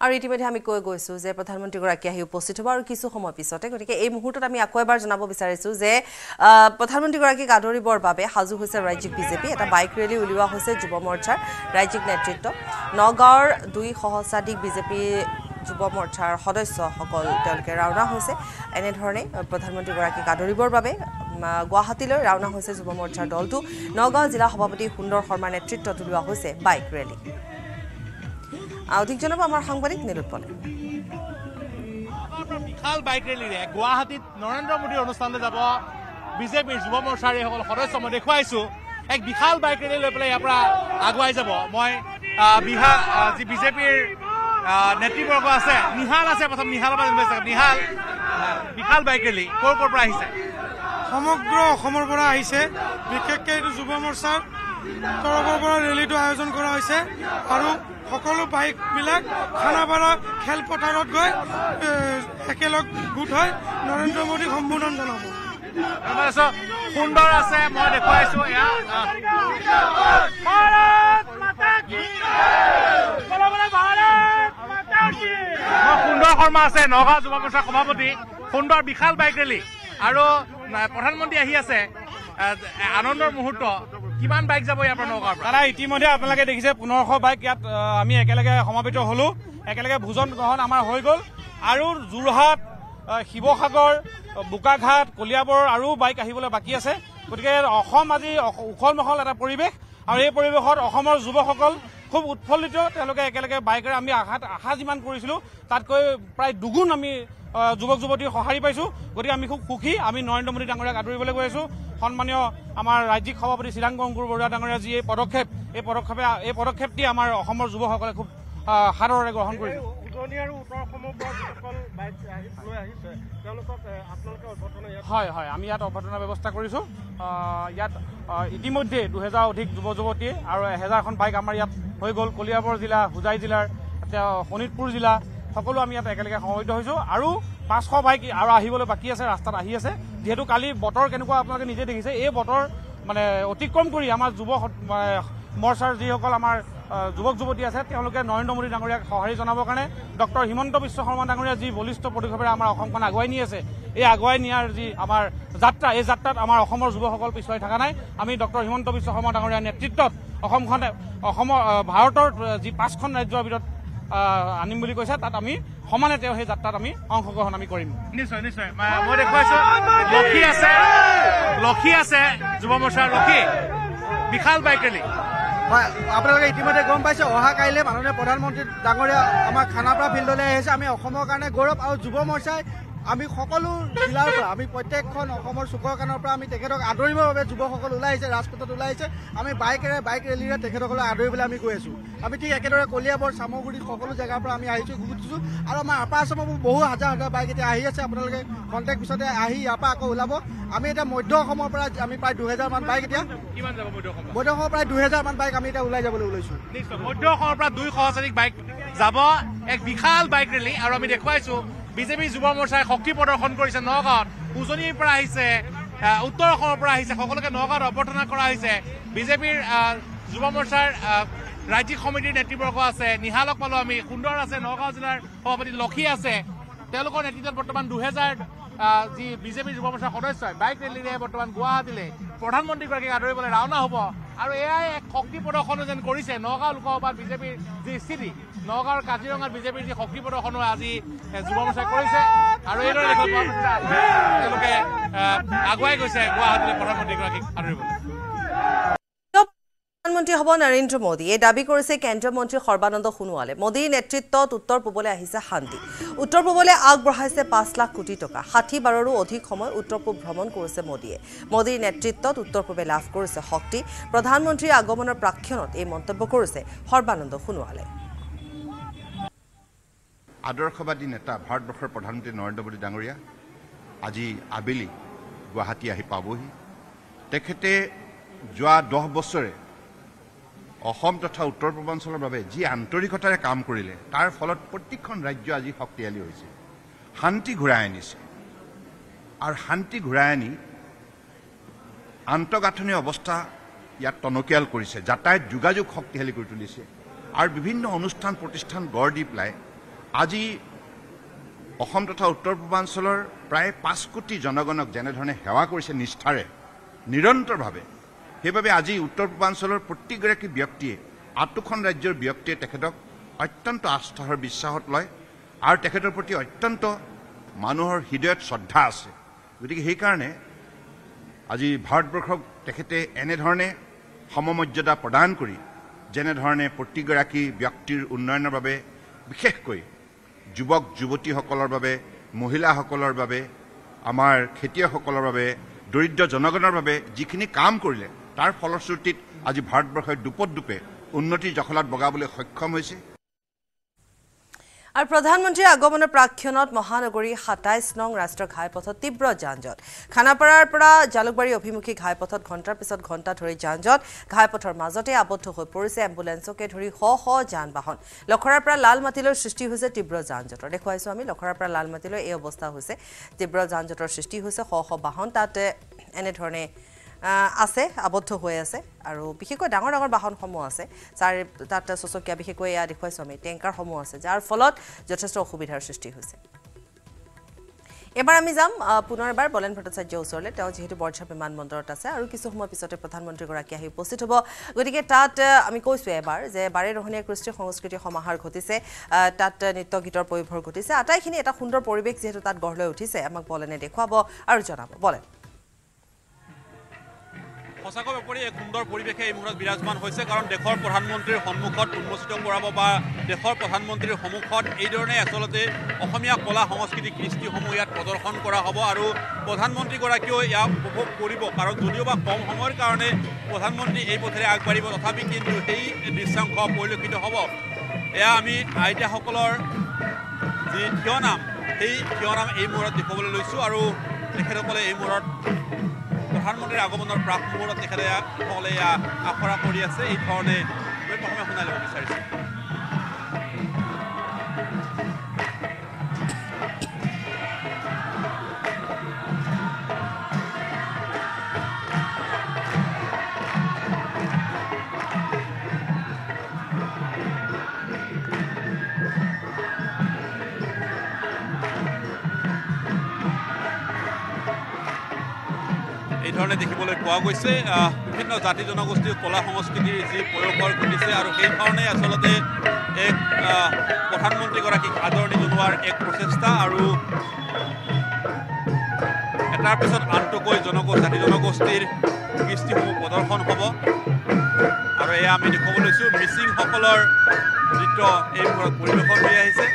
আৰু ইতিমধ্যে আমি কৈ গৈছো যে প্ৰধানমন্ত্ৰী গৰাকী আহি উপস্থিত হ'ব আৰু কিছু সময় পিছতে গতিকে এই মুহূৰ্তত আমি আকৌ এবাৰ জনাব বিচাৰিছো যে প্ৰধানমন্ত্ৰী গৰাকীক আদৰিবৰ বাবে সাজু হৈছে ৰাজ্যিক বিজেপি এটা বাইক ৰেলী উলিওৱা হৈছে যুৱ মৰ্চাৰ ৰাজ্যিক নেতৃত্ব নগাঁৱৰ 2 সহস্ৰাধিক বিজেপি যুৱ মৰ্চাৰ সদস্যসকল তেওঁলোকে ৰাওনা হৈছে এনেধৰণে প্ৰধানমন্ত্ৰী গৰাকীক আদৰিবৰ বাবে গুৱাহাটীলৈ ৰাওনা হৈছে যুৱ মৰ্চাৰ দলটো নগাঁও জিলা সভাপতি সুন্দৰ শৰ্মাৰ নেতৃত্বত উলিওৱা হৈছে বাইক ৰেলী অধিক জনাব আমাৰ সাংবাদিক নিৰুৎপলে বিশাল বাইক ৰেলীৰে গুৱাহাটীত নৰেন্দ্ৰ মোদীৰ অনুষ্ঠানলৈ যাব বিজেপিৰ যুৱ মৰ্চাৰ এইসকল সদস্য মই দেখুৱাইছো এক বিশাল বাইক ৰেলী লৈ পেলাই ইয়াৰ পৰা আগুৱাই যাব মই বিহাৰ যি বিজেপিৰ নেতৃবৰ্গ আছে নিহাল আছে প্ৰথম নিহালৰ পৰা নিহাল বিশাল বাইক ৰেলী ক'ৰ পৰা আহিছে সমগ্ৰ অসমৰ পৰা আহিছে বিশেষকৈ এইটো যুৱ মৰ্চাৰ তৰফৰ পৰা ৰেলীটো আয়োজন কৰা হৈছে আৰু সকলো বাইকবিলাক খানাপাৰা খেলপথাৰত গৈ একেলগ গোট হৈ নৰেন্দ্ৰ মোদীক সম্বোধন জনাব সুন্দৰ আছে মই দেখুৱাইছো সুন্দৰ শৰ্মা আছে নগাঁও যুৱ মৰ্চাৰ সভাপতি সুন্দৰ বিশাল বাইক ৰেলী আৰু প্ৰধানমন্ত্ৰী আহি আছে আনন্দৰ মুহূৰ্ত কিমান বাইক যাব ইয়াৰ পৰা নগাঁৱৰ পৰা ইতিমধ্যে আপোনালোকে দেখিছে 1500 বাইক ইয়াত আমি একেলগে সমাবেত হলো একেলগে ভোজন গ্ৰহণ আমাৰ হৈ গ'ল আৰু যোৰহাট শিৱসাগৰ বোকাঘাট কলিয়াবৰ আৰু বাইক আহিবলৈ বাকী আছে গতিকে অসম আজি উখল মাখল এটা পৰিৱেশ আৰু এই পৰিৱেশত অসমৰ যুৱকসকল খুব উৎফুল্লিত তেওঁলোকে একেলগে বাইকেৰে আমি আশা যিমান কৰিছিলো তাতকৈ প্ৰায় দুগুণ আমি যুৱক যুৱতীক সঁহাৰি পাইছো গতিকে আমি খুব সুখী আমি নৰেন্দ্ৰ মোদী ডাঙৰীয়াক আদৰিবলৈ গৈ আছো সন্মানীয় আমাৰ ৰাজ্যিক সভাপতি চিৰাংগ অংকুৰ বৰুৱা ডাঙৰীয়া যি এই পদক্ষেপটি আমাৰ অসমৰ যুৱকসকলে খুব সাদৰেৰে গ্ৰহণ কৰিছে হয় হয় আমি ইয়াত অভ্যৰ্থনাৰ ব্যৱস্থা কৰিছো ইয়াত ইতিমধ্যে 2000 অধিক যুৱ যুৱতী আৰু 1000খন বাইক আমাৰ ইয়াত হৈ গ'ল কলিয়াবৰ জিলা হোজাই জিলাৰ শোণিতপুৰ জিলা সকলো আমি ইয়াত একেলগে সমবেত হৈছো আৰু 500 বাইক আৰু আহিবলৈ বাকী আছে ৰাস্তাত আহি আছে যেহেতু কালি বতৰ কেনেকুৱা আপোনালোকে নিজে দেখিছে এই বতৰ মানে অতিক্ৰম কৰি আমাৰ যুৱ মৰ্চাৰ যিসকল আমাৰ যুৱক যুৱতী আছে তেওঁলোকে নৰেন্দ্ৰ মোদী ডাঙৰীয়াক সঁহাৰি জনাবৰ কাৰণে ডক্টৰ হিমন্ত বিশ্ব শৰ্মা ডাঙৰীয়া যি বলিষ্ঠ পদক্ষেপেৰে আমাৰ অসমখন আগুৱাই নি আছে এই আগুৱাই নিয়াৰ যি আমাৰ যাত্ৰা এই যাত্ৰাত আমাৰ অসমৰ যুৱকসকল পিছুৱাই থকা নাই আমি ডক্টৰ হিমন্ত বিশ্ব শৰ্মা ডাঙৰীয়াৰ নেতৃত্বত অসমৰ ভাৰতৰ যি 5খন ৰাজ্যৰ ভিতৰত আনিম বুলি কৈছে তাত আমি সমানে তেওঁ সেই যাত্ৰাত আমি অংশগ্ৰহণ আমি কৰিম নিশ্চয় নিশ্চয় মই দেখুৱাইছো লক্ষী আছে যুৱ মৰ্চাৰ লক্ষী বিশাল বাইক ৰেলী হয় আপোনালোকে ইতিমধ্যে গম পাইছে অহা কাইলৈ মাননীয় প্ৰধানমন্ত্ৰী ডাঙৰীয়া আমাৰ খানাপাৰা ফিল্ডলৈ আহিছে আমি অসমৰ কাৰণে গৌৰৱ আৰু যুৱ মৰ্চাই আমি সকলো জিলাৰ পৰা আমি প্ৰত্যেকখন অসমৰ চুকৰ কাণৰ পৰা আমি তেখেতক আদৰিবৰ বাবে যুৱকসকল ওলাই আহিছে ৰাজপথত ওলাই আহিছে আমি বাইক ৰেলীৰে তেখেতসকলক আদৰিবলৈ আমি গৈ আছোঁ আমি ঠিক একেদৰে কলিয়াবৰ চামগুৰি সকলো জেগাৰ পৰা আমি আহিছোঁ গুচিছোঁ আৰু আমাৰ আপাৰ আছামৰ বহু হাজাৰ বাইক এতিয়া আহি আছে আপোনালোকে কণ্টেক্ট পিছতে আহি ইয়াৰ পৰা আকৌ ওলাব আমি এতিয়া মধ্য অসমৰ পৰা আমি প্ৰায় 2000 মান বাইক এতিয়া মধ্য অসমৰ প্ৰায় 2000 মান বাইক আমি এতিয়া ওলাই যাবলৈ ওলাইছোঁ মধ্য অসমৰ পৰা 2 সহস্ৰাধিক বাইক যাব এক বিশাল বাইক ৰেলী আৰু আমি দেখুৱাইছোঁ বিজেপি যুৱ মৰ্চাই শক্তি প্ৰদৰ্শন কৰিছে নগাঁৱত উজনিৰ পৰা আহিছে উত্তৰ অসমৰ পৰা আহিছে সকলোকে নগাঁৱত অভ্যৰ্থনা কৰা হৈছে বিজেপিৰ যুৱ মৰ্চাৰ ৰাজ্যিক সমিতিৰ নেতৃবৰ্গ আছে নিহালক পালো আমি সুন্দৰ আছে নগাঁও জিলাৰ সভাপতি লক্ষী আছে তেওঁলোকৰ নেতৃত্বত বৰ্তমান 2000 যি বিজেপিৰ যুৱ মৰ্চাৰ সদস্য বাইক ৰেলীৰে বৰ্তমান গুৱাহাটীলৈ প্ৰধানমন্ত্ৰীগৰাকীক আদৰিবলৈ ৰাওনা হ'ব আৰু এয়াই এক শক্তি প্ৰদৰ্শনো যেন কৰিছে নগাঁও লোকসভাত বিজেপিৰ যি স্থিতি নগাঁৱৰ কাজিৰঙাত বিজেপিৰ যি শক্তি প্ৰদৰ্শনো আজি যুৱ মৰ্চাই কৰিছে আৰু এইদৰে তেওঁলোকে আগুৱাই গৈছে গুৱাহাটীলৈ প্ৰধানমন্ত্ৰীগৰাকীক আদৰিবলৈ প্ৰধানমন্ত্ৰী হ'ব নৰেন্দ্ৰ মোদী এই দাবী কৰিছে কেন্দ্ৰীয় মন্ত্ৰী সৰ্বানন্দ সোণোৱালে মোদীৰ নেতৃত্বত উত্তৰ পূবলৈ আহিছে শান্তি উত্তৰ পূবলৈ আগবঢ়াইছে 5 লাখ কোটি টকা 60 বাৰৰো অধিক সময় উত্তৰ পূব ভ্ৰমণ কৰিছে মোদীয়ে মোদীৰ নেতৃত্বত উত্তৰ পূবে লাভ কৰিছে শক্তি প্ৰধানমন্ত্ৰীৰ আগমনৰ প্ৰাক্ষণত এই মন্তব্য কৰিছে সৰ্বানন্দ সোণোৱালে আদৰ্শবাদী নেতা ভাৰতবৰ্ষৰ প্ৰধানমন্ত্ৰী নৰেন্দ্ৰ মোদী ডাঙৰীয়া আজি আবেলি গুৱাহাটী আহি পাবহি তেখেতে যোৱা 10 বছৰে অসম তথা উত্তৰ পূৰ্বাঞ্চলৰ বাবে যি আন্তৰিকতাৰে কাম কৰিলে তাৰ ফলত প্ৰত্যেকখন ৰাজ্য আজি শক্তিশালী হৈছে শান্তি ঘূৰাই আনিছে আৰু শান্তি ঘূৰাই আনি আন্তঃগাঁথনি অৱস্থা ইয়াত টনকিয়াল কৰিছে যাতায়াত যোগাযোগ শক্তিশালী কৰি তুলিছে আৰু বিভিন্ন অনুষ্ঠান প্ৰতিষ্ঠান গঢ় দি পেলাই আজি অসম তথা উত্তৰ পূৰ্বাঞ্চলৰ প্ৰায় 5 কোটি জনগণক যেনেধৰণে সেৱা কৰিছে নিষ্ঠাৰে নিৰন্তৰভাৱে সেইবাবে আজি উত্তৰ পূৰ্বাঞ্চলৰ প্ৰতিগৰাকী ব্যক্তিয়ে আঠখন ৰাজ্যৰ ব্যক্তিয়ে তেখেতক অত্যন্ত আস্থাৰ বিশ্বাসত লয় আৰু তেখেতৰ প্ৰতি অত্যন্ত মানুহৰ হৃদয়ত শ্ৰদ্ধা আছে গতিকে সেইকাৰণে আজি ভাৰতবৰ্ষক তেখেতে এনেধৰণে সমমৰ্যাদা প্ৰদান কৰি যেনেধৰণে প্ৰতিগৰাকী ব্যক্তিৰ উন্নয়নৰ বাবে বিশেষকৈ যুৱক যুৱতীসকলৰ বাবে মহিলাসকলৰ বাবে আমাৰ খেতিয়কসকলৰ বাবে দৰিদ্ৰ জনগণৰ বাবে যিখিনি কাম কৰিলে তাৰ ফলশ্ৰুতিত আজি ভাৰতবৰ্ষই দুপে উন্নতিৰ জখলাত বগাবলৈ সক্ষম হৈছে আৰু প্ৰধানমন্ত্ৰীৰ আগমনৰ প্ৰাক্ষণত মহানগৰী ২৭ নং ৰাষ্ট্ৰীয় ঘাইপথত তীব্ৰ যান-জঁট খানাপাৰাৰ পৰা জালুকবাৰী অভিমুখী ঘাইপথত ঘণ্টাৰ পিছত ঘণ্টা ধৰি যান-জঁট ঘাইপথৰ মাজতে আবদ্ধ হৈ পৰিছে এম্বুলেন্সকে ধৰি শ যান-বাহন লখৰাৰ পৰা লালমাটিলৈ সৃষ্টি হৈছে তীব্ৰ যান-জঁটৰ দেখুৱাইছো আমি লখৰাৰ পৰা লালমাটিলৈ এই অৱস্থা হৈছে তীব্ৰ যান-জঁটৰ সৃষ্টি হৈছে শ বাহন তাত এনেধৰণে আছে আবদ্ধ হৈ আছে আৰু বিশেষকৈ ডাঙৰ ডাঙৰ বাহনসমূহ আছে তাত চচকীয়া বিশেষকৈ এয়া দেখুৱাইছো আমি টেংকাৰসমূহ আছে যাৰ ফলত যথেষ্ট অসুবিধাৰ সৃষ্টি হৈছে এবাৰ আমি যাম পুনৰ এবাৰ বলেন ভট্টাচাৰ্যৰ ওচৰলৈ তেওঁ যেহেতু বৰঝাৰ বিমানবন্দৰত আছে আৰু কিছু সময় পিছতে প্ৰধানমন্ত্ৰীগৰাকী আহি উপস্থিত হ'ব গতিকে তাত আমি কৈছো এবাৰ যে বাৰেৰহণীয়া কৃষ্টি সংস্কৃতি সমাহাৰ ঘটিছে তাত নৃত্য গীতৰ পৰিভৰ ঘটিছে আটাইখিনি এটা সুন্দৰ পৰিৱেশ যেহেতু তাত গঢ় লৈ উঠিছে আমাক বলেনে দেখুৱাব আৰু জনাব বলেন সঁচাকৈ এপৰি এক সুন্দৰ পৰিৱেশে এই মুহূৰ্তত বিৰাজমান হৈছে কাৰণ দেশৰ প্ৰধানমন্ত্ৰীৰ সন্মুখত উন্মোচিত কৰাব বা দেশৰ প্ৰধানমন্ত্ৰীৰ সন্মুখত এইধৰণে আচলতে অসমীয়া কলা সংস্কৃতি কৃষ্টিসমূহ ইয়াত প্ৰদৰ্শন কৰা হ'ব আৰু প্ৰধানমন্ত্ৰীগৰাকীয়েও ইয়াক উপভোগ কৰিব কাৰণ যদিও বা কম সময়ৰ কাৰণে প্ৰধানমন্ত্ৰী এই পথেৰে আগবাঢ়িব তথাপি কিন্তু সেই দৃশ্যাংশ পৰিলক্ষিত হ'ব এয়া আমি আইতাসকলৰ যি থিয়নাম সেই থিয়নাম এই মুহূৰ্তত দেখুৱাবলৈ লৈছোঁ আৰু তেখেতসকলে এই মুহূৰ্তত প্ৰধানমন্ত্ৰীৰ আগমনৰ প্ৰাক মুহূৰ্তত তেখেতসকলে আখৰা কৰি আছে এই ধৰণে মই প্ৰথমে শুনাই ল'ব বিচাৰিছোঁ এই ধৰণে দেখিবলৈ পোৱা গৈছে বিভিন্ন জাতি জনগোষ্ঠীৰ কলা সংস্কৃতিৰ যি প্ৰয়োভৰ ঘটিছে আৰু সেই ধৰণে আচলতে এক প্ৰধানমন্ত্ৰীগৰাকীক আদৰণি জনোৱাৰ এক প্ৰচেষ্টা আৰু এটাৰ পিছত আনটোকৈ জাতি জনগোষ্ঠীৰ কৃষ্টিসমূহ প্ৰদৰ্শন হ'ব আৰু এয়া আমি দেখুৱাব লৈছোঁ মিচিংসকলৰ নৃত্য এই মুহূৰ্তত পৰিৱেশন হৈ আহিছে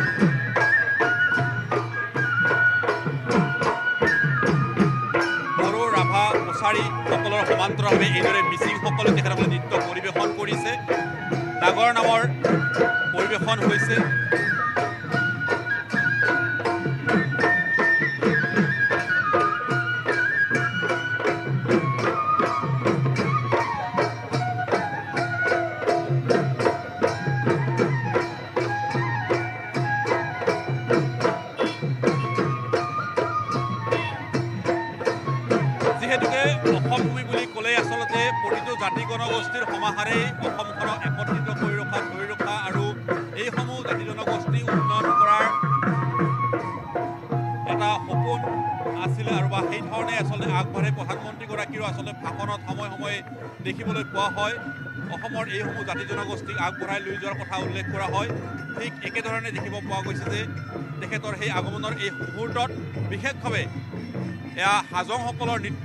সকলৰ সমান্তৰালভাৱে এইদৰে মিচিংসকলে তেখেতসকলে নৃত্য পৰিৱেশন কৰিছে নাগৰ নামৰ পৰিৱেশন হৈছে জাতি জনগোষ্ঠীৰ সমাহাৰেই অসমখনক একত্ৰিত কৰি ধৰি ৰখা আৰু এইসমূহ জাতি জনগোষ্ঠী উন্নয়ন কৰাৰ এটা সপোন আছিলে আৰু বা সেই ধৰণে আচলতে আগবাঢ়ে প্ৰধানমন্ত্ৰীগৰাকীৰো আচলতে ভাষণত সময়ে সময়ে দেখিবলৈ পোৱা হয় অসমৰ এইসমূহ জাতি জনগোষ্ঠীক আগবঢ়াই লৈ যোৱাৰ কথা উল্লেখ কৰা হয় ঠিক একেধৰণে দেখিব পোৱা গৈছে যে তেখেতৰ সেই আগমনৰ এই মুহূৰ্তত বিশেষভাৱে এয়া হাজংসকলৰ নৃত্য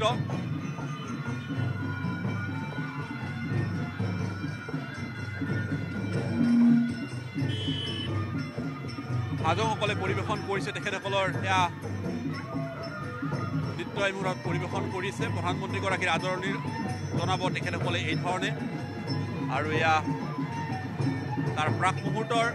হাজংসকলে পৰিৱেশন কৰিছে তেখেতসকলৰ সেয়া নৃত্য এই মুহূৰ্তত পৰিৱেশন কৰিছে প্ৰধানমন্ত্ৰীগৰাকীৰ আদৰণি জনাব তেখেতসকলে এই ধৰণে আৰু এয়া তাৰ প্ৰাক মুহূৰ্তৰ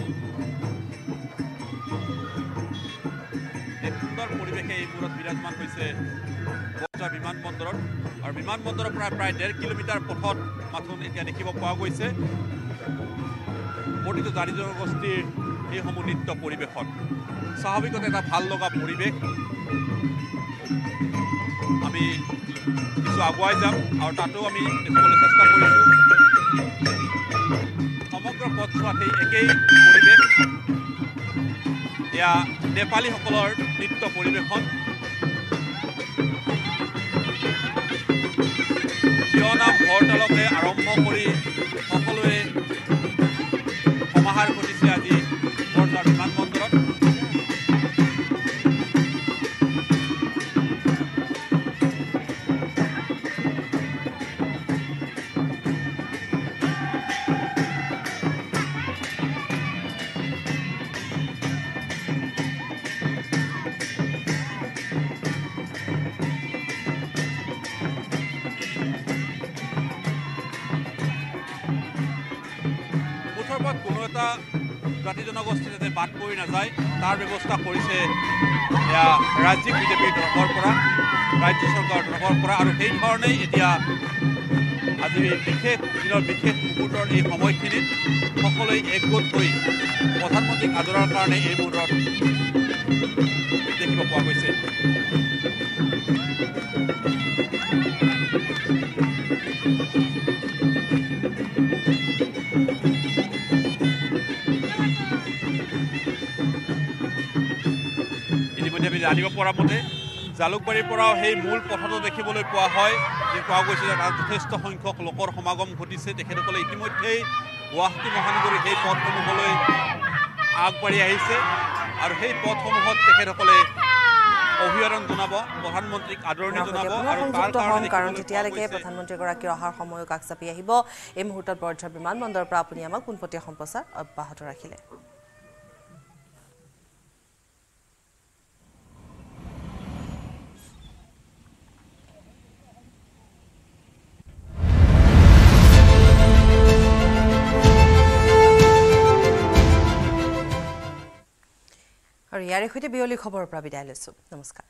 এক সুন্দৰ পৰিৱেশে এই মুহূৰ্তত বিৰাজমান হৈছে বৰঝাৰ বিমানবন্দৰত আৰু বিমানবন্দৰৰ পৰা প্ৰায় 1.5 কিলোমিটাৰ পথত মাথোন এতিয়া দেখিব পোৱা গৈছে প্ৰতিটো জাতি জনগোষ্ঠীৰ এইসমূহ নৃত্য পৰিৱেশন স্বাভাৱিকতে এটা ভাল লগা পৰিৱেশ আমি কিছু আগুৱাই যাম আৰু তাতো আমি দেখিবলৈ চেষ্টা কৰিছোঁ সমগ্ৰ পথছোৱাত সেই একেই পৰিৱেশ এয়া নেপালীসকলৰ নৃত্য পৰিৱেশন থিয়নাম হৰতালকে আৰম্ভ কৰি সকলোৱে সমাহাৰ ঘটিছে আজি বৰঝাৰ বিমানবন্দৰত কোনো এটা জাতি জনগোষ্ঠী যাতে বাদ পৰি নাযায় তাৰ ব্যৱস্থা কৰিছে এয়া ৰাজ্যিক বিজেপিৰ তৰফৰ পৰা ৰাজ্য চৰকাৰৰ তৰফৰ পৰা আৰু সেই ধৰণেই এতিয়া আজি বিশেষ দিনৰ বিশেষ মুহূৰ্তৰ এই সময়খিনিত সকলোৱে একগোট হৈ প্ৰধানমন্ত্ৰীক আদৰাৰ কাৰণে এই মুহূৰ্তত দেখিব পোৱা গৈছে জানিব পৰা মতে জালুকবাৰীৰ পৰাও সেই মূল পথটো দেখিবলৈ পোৱা হয় যে কোৱা গৈছে যে তাত যথেষ্ট সংখ্যক লোকৰ সমাগম ঘটিছে তেখেতসকলে ইতিমধ্যেই গুৱাহাটী মহানগৰীৰ সেই পথসমূহলৈ আগবাঢ়ি আহিছে আৰু সেই পথসমূহত তেখেতসকলে অভিবাদন জনাব প্ৰধানমন্ত্ৰীক আদৰণি জনাব আৰু তাৰ কাৰণে কাৰণ তেতিয়ালৈকে প্ৰধানমন্ত্ৰীগৰাকীৰ অহাৰ সময়ো কাষ চাপি আহিব এই মুহূৰ্তত বৰঝাৰ বিমানবন্দৰৰ পৰা আপুনি আমাক পোনপটীয়া সম্প্ৰচাৰ অব্যাহত ৰাখিলে আৰু ইয়াৰ সৈতে বিয়লি খবৰৰ পৰা বিদায় লৈছো নমস্কাৰ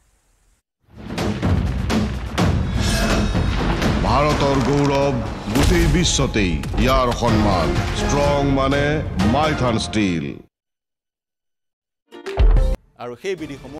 ভাৰতৰ গৌৰৱ গোটেই বিশ্বতেই ইয়াৰ সন্মান ষ্ট্ৰং মানে মাইথান ষ্টীল আৰু সেই বিধিসমূহ